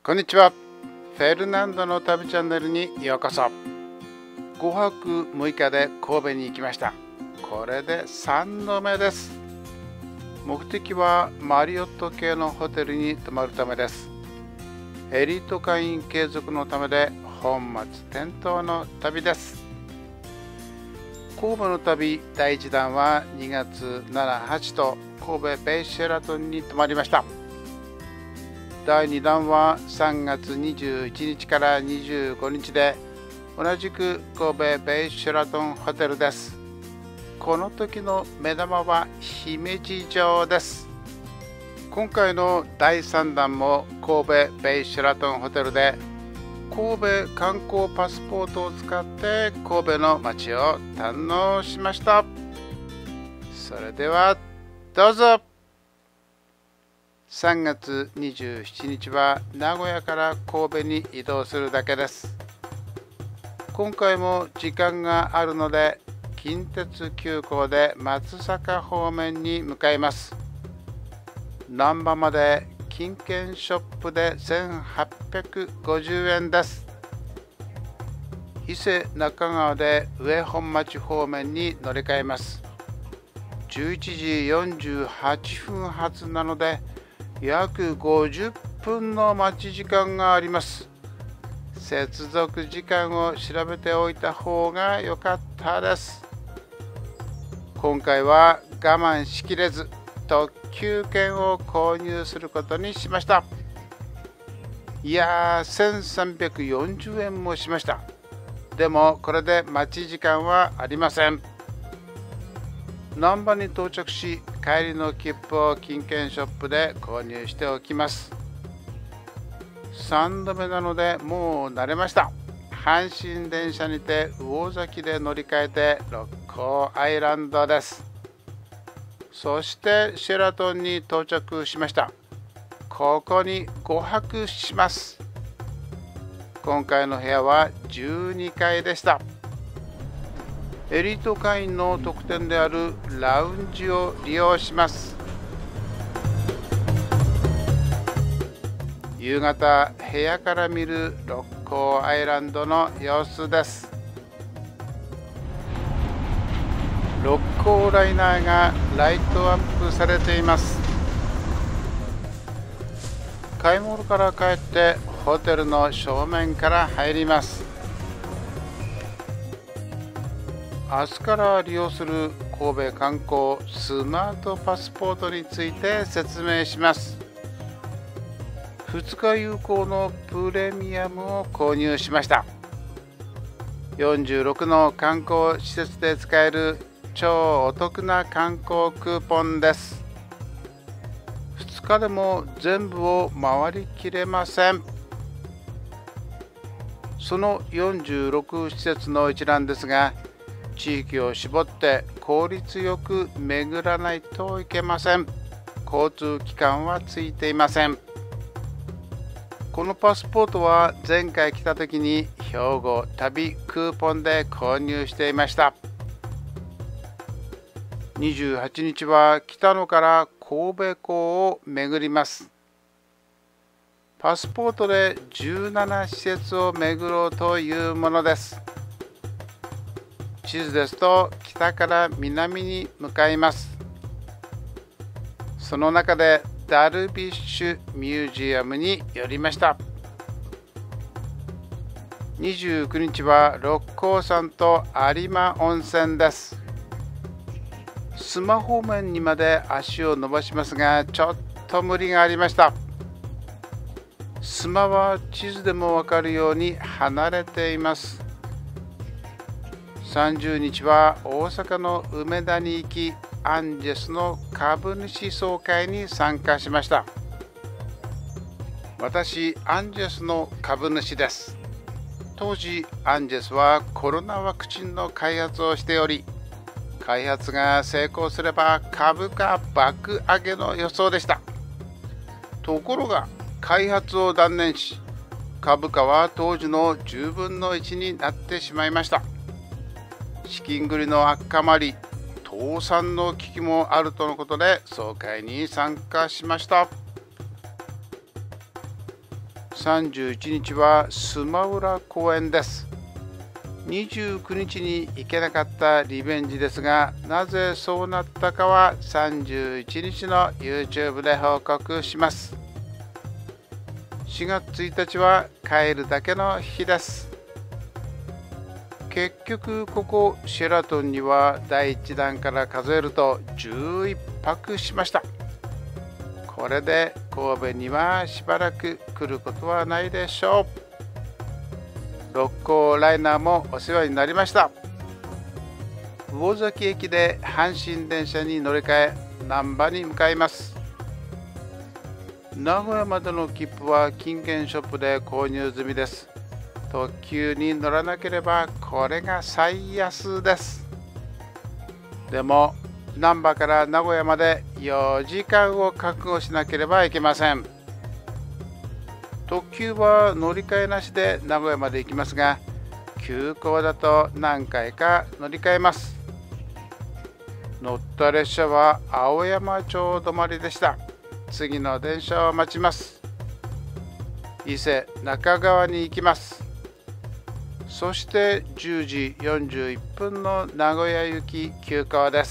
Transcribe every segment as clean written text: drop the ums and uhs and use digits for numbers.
こんにちは。フェルナンドの旅チャンネルにようこそ。5泊6日で神戸に行きました。これで3度目です。目的はマリオット系のホテルに泊まるためです。エリート会員継続のためで本末転倒の旅です。神戸の旅第1弾は2月7、8と神戸ベイシェラトンに泊まりました。第2弾は3月21日から25日で同じく神戸ベイシェラトンホテルです。この時の目玉は姫路城です。今回の第3弾も神戸ベイシェラトンホテルで神戸観光パスポートを使って神戸の街を堪能しました。それではどうぞ。3月27日は名古屋から神戸に移動するだけです。今回も時間があるので近鉄急行で松阪方面に向かいます。難波まで金券ショップで1850円です。伊勢中川で上本町方面に乗り換えます。11時48分発なので約50分の待ち時間があります。接続時間を調べておいた方が良かったです。今回は我慢しきれず特急券を購入することにしました。いやー、1340円もしました。でもこれで待ち時間はありません。難波に到着し帰りの切符を金券ショップで購入しておきます。3度目なのでもう慣れました。阪神電車にて魚崎で乗り換えて六甲アイランドです。そしてシェラトンに到着しました。ここに5泊します。今回の部屋は12階でした。エリート会員の特典であるラウンジを利用します。夕方部屋から見る六甲アイランドの様子です。六甲ライナーがライトアップされています。買い物から帰ってホテルの正面から入ります。明日から利用する神戸観光スマートパスポートについて説明します。2日有効のプレミアムを購入しました。46の観光施設で使える超お得な観光クーポンです。2日でも全部を回りきれません。その46施設の一覧ですが、地域を絞って効率よく巡らないといけません。交通機関はついていません。このパスポートは前回来た時に兵庫旅クーポンで購入していました。28日は北野から神戸港を巡ります。パスポートで17施設を巡ろうというものです。地図ですと北から南に向かいます。その中でダルビッシュミュージアムに寄りました。29日は六甲山と有馬温泉です。須磨方面にまで足を伸ばしますがちょっと無理がありました。須磨は地図でもわかるように離れています。30日は大阪の梅田に行きアンジェスの株主総会に参加しました。私アンジェスの株主です。当時アンジェスはコロナワクチンの開発をしており、開発が成功すれば株価爆上げの予想でした。ところが開発を断念し、株価は当時の10分の1になってしまいました。資金繰りの悪化もあり、倒産の危機もあるとのことで総会に参加しました。 31日はスマウラ公園です。29日に行けなかったリベンジですが、なぜそうなったかは31日の YouTube で報告します。4月1日は帰るだけの日です。結局ここシェラトンには第1弾から数えると11泊しました。これで神戸にはしばらく来ることはないでしょう。六甲ライナーもお世話になりました。魚崎駅で阪神電車に乗り換え難波に向かいます。名古屋までの切符は金券ショップで購入済みです。特急に乗らなければこれが最安です。でも難波から名古屋まで4時間を覚悟しなければいけません。特急は乗り換えなしで名古屋まで行きますが、急行だと何回か乗り換えます。乗った列車は青山町止まりでした。次の電車を待ちます。伊勢中川に行きます。そして10時41分の名古屋行き急行です。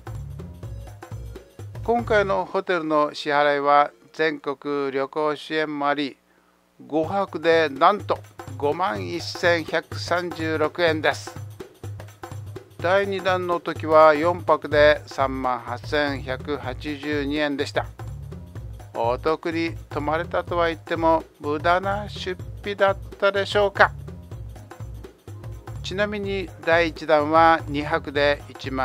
今回のホテルの支払いは全国旅行支援もあり、5泊でなんと51,136円です。第2弾の時は4泊で38,182円でした。お得に泊まれたとは言っても無駄な出費だったでしょうか。ちなみに第1弾は2泊で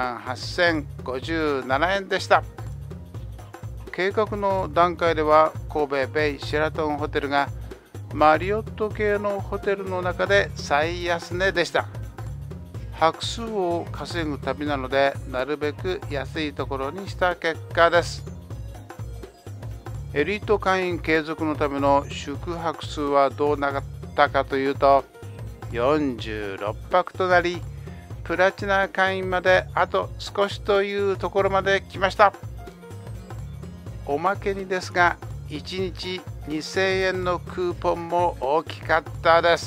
18,057円でした。計画の段階では神戸ベイシェラトンホテルがマリオット系のホテルの中で最安値でした。泊数を稼ぐ旅なのでなるべく安いところにした結果です。エリート会員継続のための宿泊数はどうなったかというと46泊となり、プラチナ会員まであと少しというところまで来ました。おまけにですが1日2000円のクーポンも大きかったです。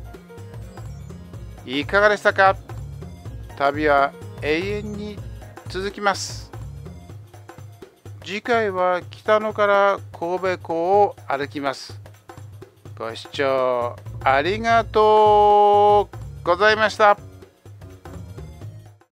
いかがでしたか？旅は永遠に続きます。次回は北野から神戸港を歩きます。ご視聴ありがとうございました。